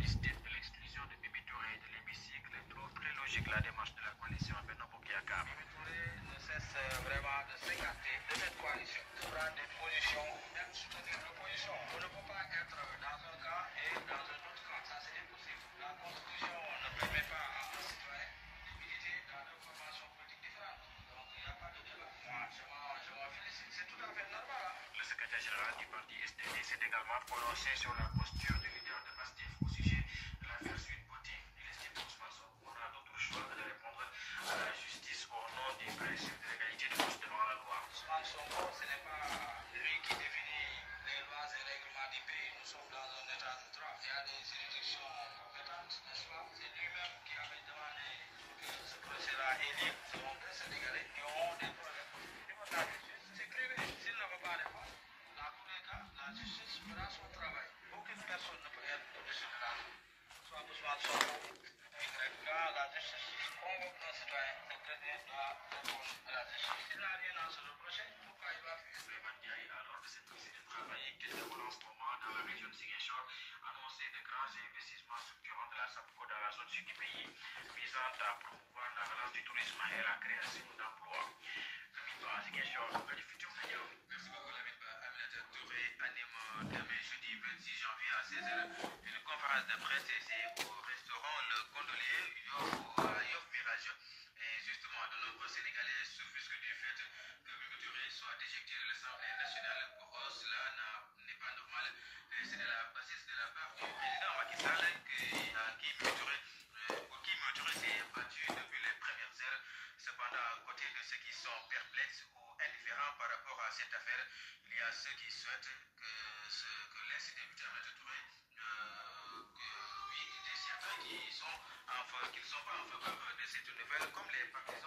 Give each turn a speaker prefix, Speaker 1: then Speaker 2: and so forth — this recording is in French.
Speaker 1: décidé de l'exclusion de Mimi Touré de l'hémicycle trouve très logique la démarche de la coalition Benno Bokk Yakaar. Mimi Touré ne cesse vraiment de s'écarter de cette coalition, de prendre des positions, même soutenir l'opposition. On ne peut pas être dans un camp et dans un autre camp, ça c'est impossible. La Constitution ne permet pas à un citoyen de militer dans deux formations politiques différentes. Donc il n'y a pas de débat. Moi, je m'en félicite, c'est tout à fait normal. Le secrétaire général du parti SDD s'est également prononcé sur la posture du leader de Pastef au sujet de l'affaire Sweet Beauté. Il estime qu'Ousmane Sonko n'a d'autre choix que de répondre à la justice au nom du principe de l'égalité de tous devant la loi. Ousmane Sonko, ce n'est pas lui qui définit les lois et règlements du pays. Nous sommes dans un état de droit. Il y a des juridictions compétentes, n'est-ce pas? C'est lui-même qui avait demandé que ce procès-là ait lieu. Ce sont des Sénégalais qui ont des problèmes. La justice, c'est privé. S'il ne veut pas répondre, dans tous les cas, la justice fera son travail. Aucune personne ne peut être au-dessus de la loi. Soit Ousmane Sonko, quand la justice convoque un citoyen, le président doit répondre à la justice. S'il n'a rien à se reprocher, pourquoi il va fuir? Souleymane Ndiaye, alors que cette visite de travail qu'il déroule en ce moment dans la région de Ziguinchor, annonçait de grands investissements structurants de la SAPCO dans la zone sud du pays, visant à promouvoir la relance du tourisme et la création d'emplois. Merci beaucoup, Lamine Ba. Aminata Touré anime demain jeudi 26 janvier à 16h une conférence de presse ici au restaurant Le Condolier Yoff Mirage. Et justement, de nombreux Sénégalais s'offusquent du fait que Mimi Touré soit déjecté de l'Assemblée nationale. Pour eux, cela n'est pas normal. C'est de la bassesse de la part du président Macky Sall pour qui Mimi Touré s'est battu depuis les premières heures. Cependant, à côté de ceux qui sont perplexes ou indifférents par rapport à cette affaire, il y a ceux qui souhaitent que l'incident de Aminata Touré, oui, des certains qui sont pas en faveur de cette nouvelle, comme les partis